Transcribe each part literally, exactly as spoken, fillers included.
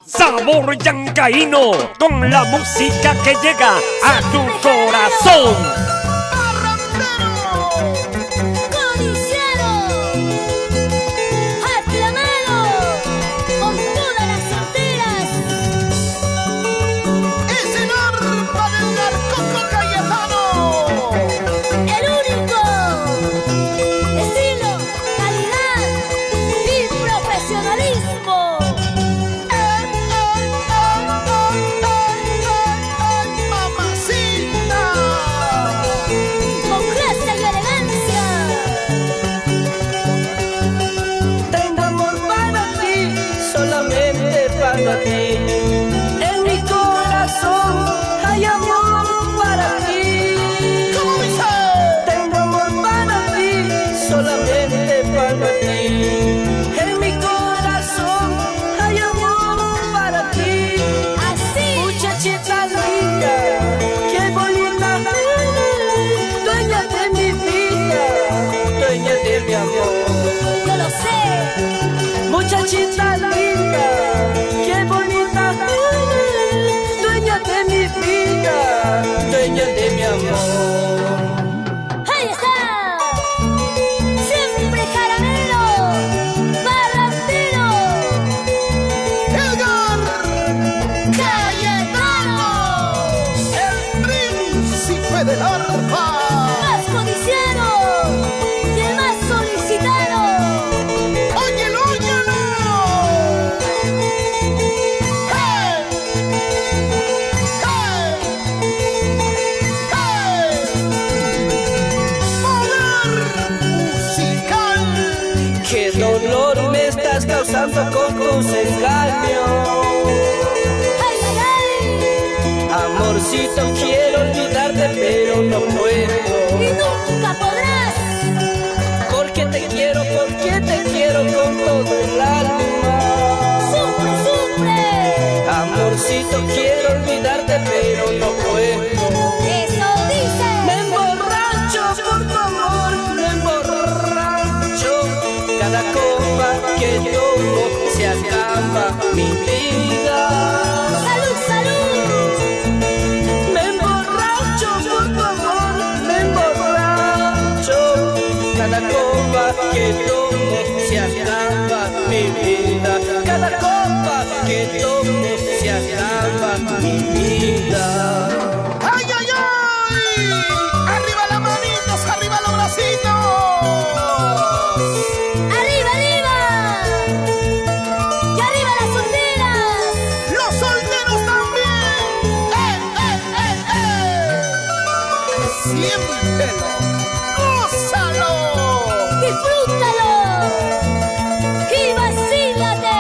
Sabor yancaíno, con la música que llega a tu corazón. En mi corazón hay amor para ti. ¿Cómo dice? Tengo amor para ti, solamente para ti. En mi corazón hay amor para ti. Así, muchachita linda, qué bonita, dueña de mi vida, dueña de mi amor. yo lo sé. Muchachita linda, qué bonita, dueña de mi vida, dueña de mi amor. ¡Ahí está! Siempre caramelo, Valentino, Edgar Cayetano, el príncipe del arpa. más codiciado y el más solicitado. ¡Óyelo, óyelo! ¡Hey! ¡Hey! ¡Hey! ¡Poder musical! Qué dolor me estás causando con tus engaños. ¡Ay, ay, ay! Amorcito, quiero olvidarte, pero no puedo. Y nunca podrás. Porque te quiero, porque te quiero con todo el alma. ¡Sufre, sufre! Amorcito, quiero olvidarte, pero no puedo. Eso dice. Me emborracho por tu amor, me emborracho. Cada copa que tomo se acaba mi vida. ¡Salud, salud! Me emborracho por tu amor, me emborracho. Cada copa que tomo se acaba mi vida. Cada copa que tomo se acaba mi vida. ¡Ay, ay, ay! ¡Arriba las manitos, arriba los bracitos! ¡Arriba, arriba! ¡Y arriba las solteras! ¡Los solteros también! ¡Eh, eh, eh, eh! ¡Siéntelo! ¡Gózalo! ¡Disfrútalo! ¡Y vacílate!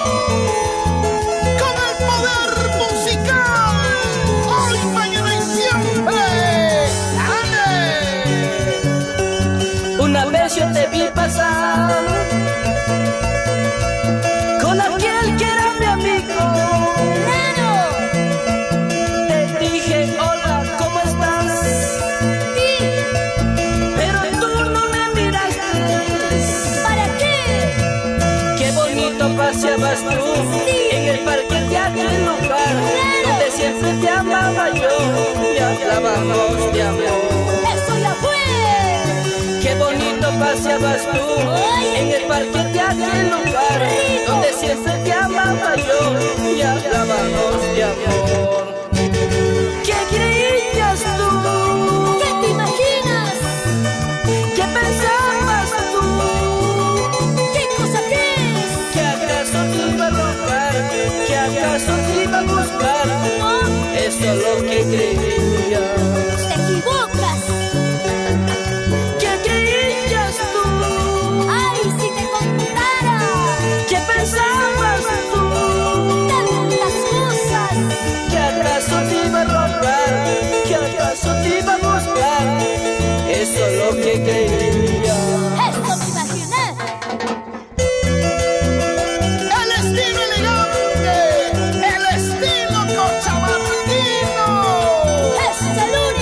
¡Con el poder musical! ¡Hoy, mañana y siempre! ¡Dale! Una vez yo te vi pasar con aquel que era mi amigo. ¡Nano! Te dije, hola, ¿cómo estás? ¿Y Pero tú no me miraste. para qué? Qué bonito paseabas tú en el parque de aquel lugar donde siempre te amaba yo y hablábamos de amor. ¡Eso ya fue! Qué bonito paseabas tú en el parque de aquel lugar donde siempre te amaba yo y hablábamos de amor. ¿Qué creías tú? ¿Qué te imaginas? ¿Qué pensabas tú? ¿Qué cosa crees? ¿Que acaso te iba a robar? ¿Que acaso te iba a buscar? No, Eso es lo que creías. te equivocas. ¿Qué creías tú? ¡Ay, si te contara! ¿Qué pensabas tú? ¡Tantas cosas! ¿Que acaso te iba a robar? ¿Que acaso te iba a buscar? Eso es lo que creías. ¡Eso me imaginé! ¡El estilo elegante! ¡El estilo cochabardino! ¡Es el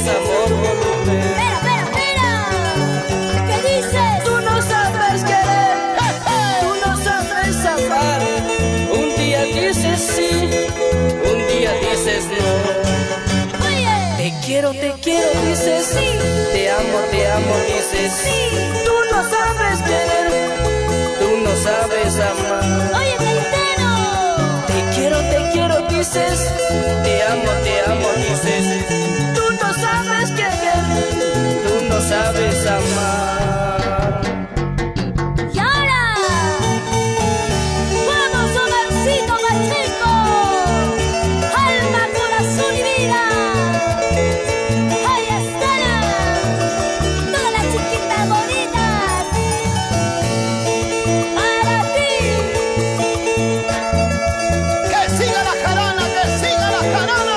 amor volver. Espera, espera, espera. ¿Qué dices? Tú no sabes querer, tú no sabes amar. Un día dices sí, un día dices no. Oye. Te quiero, te quiero, dices sí. Te amo, te amo, dices sí. Tú no sabes querer, tú no sabes amar. Oye, Caetano. Te quiero, te quiero, dices. Te amo, te amo, dices. Tú no sabes querer, tú no sabes amar. Y ahora, vamos, Omarcito Pacheco. Alma, corazón y vida. Ahí están todas las chiquitas bonitas. Para ti. ¡Que siga la jarana, que siga la jarana!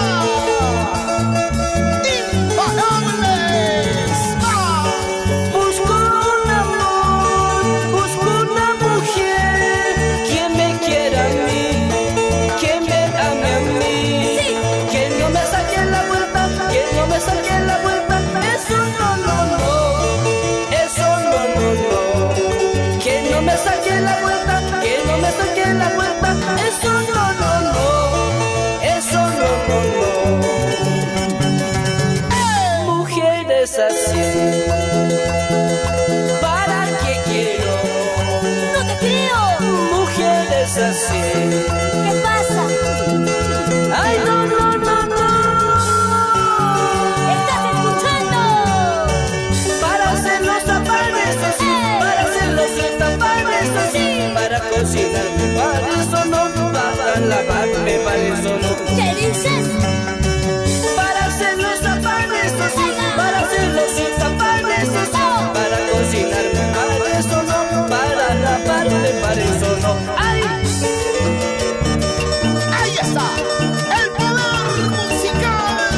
¡Imparables! ¡Ah! Busco un amor, busco una mujer que me quiera a mí, que me ame a mí, que no me saque la vuelta, que no me saque la vuelta. Eso no, no, no, eso no, no, no, que no me saque la vuelta, que no me saque la vuelta. Eso no, no, no, eso no, no, no. Mujeres así, ¿para qué quiero? No te creo. Mujeres así. ¿Qué pasa? Ay, no, no, no, no. ¿Estás escuchando? Para hacer los tapanes así, para hacer los tapanes así, para cocinarme, para eso no, para lavarme, para eso no. ¿Qué dices? Para hacer los tapanes así, para hacer los tapanes así, para cocinarme, para eso no, para lavarme, para eso no. Ay, ¡Ahí está! ¡El poder musical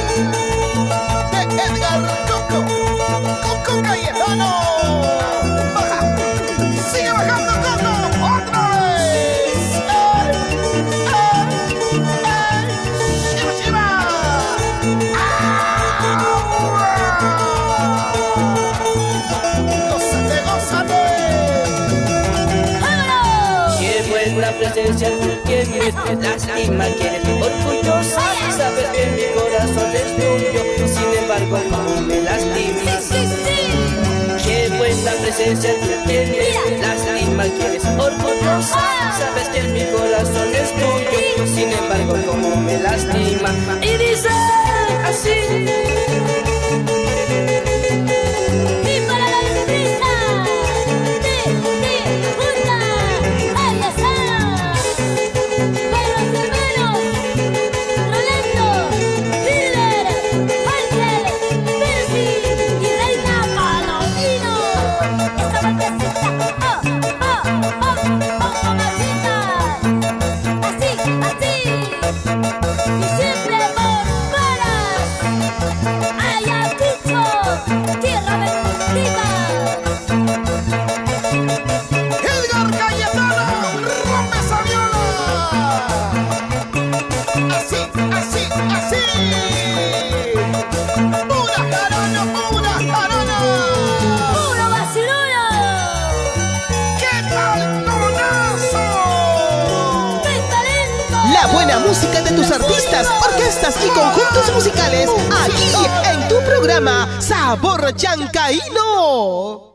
de Edgar Coco! ¡Coco Cayetano! ¡Baja! ¡Sigue bajando, Coco! ¡Otra vez! ¡Eh! ¡Eh! ¡Eh! ¡Shiva, shiva! ¡Ah! ¡Gózate, gózate! ¡Vámonos! qué buena presencia tú tienes, lástima que eres orgullosa, sabes que mi corazón es tuyo, sin embargo tú me lastimas. Sí, sí. Qué buena presencia tú tienes, lástima que eres orgullosa, sabes que mi corazón es tuyo, sin embargo como me lastima. Y dice así. Y para la destreza de, de, punta, ahí está. Para los hermanos, Rolando, Hilder, Ángel, Percy y Reina Palomino. Esta partecita, oh, oh, oh, oh, mamacita. Así, así. Y siempre por paras. Ayacucho, tierra bendita. Edgar Cayetano, rompe esa viola. Así, así, así. Pura jarana, pura jarana. ¡Puro vacilón! ¿Qué tal tonazo? ¡Qué talento! La buena música de tus artistas, orquestas y conjuntos musicales aquí en tu programa Sabor Chancaíno.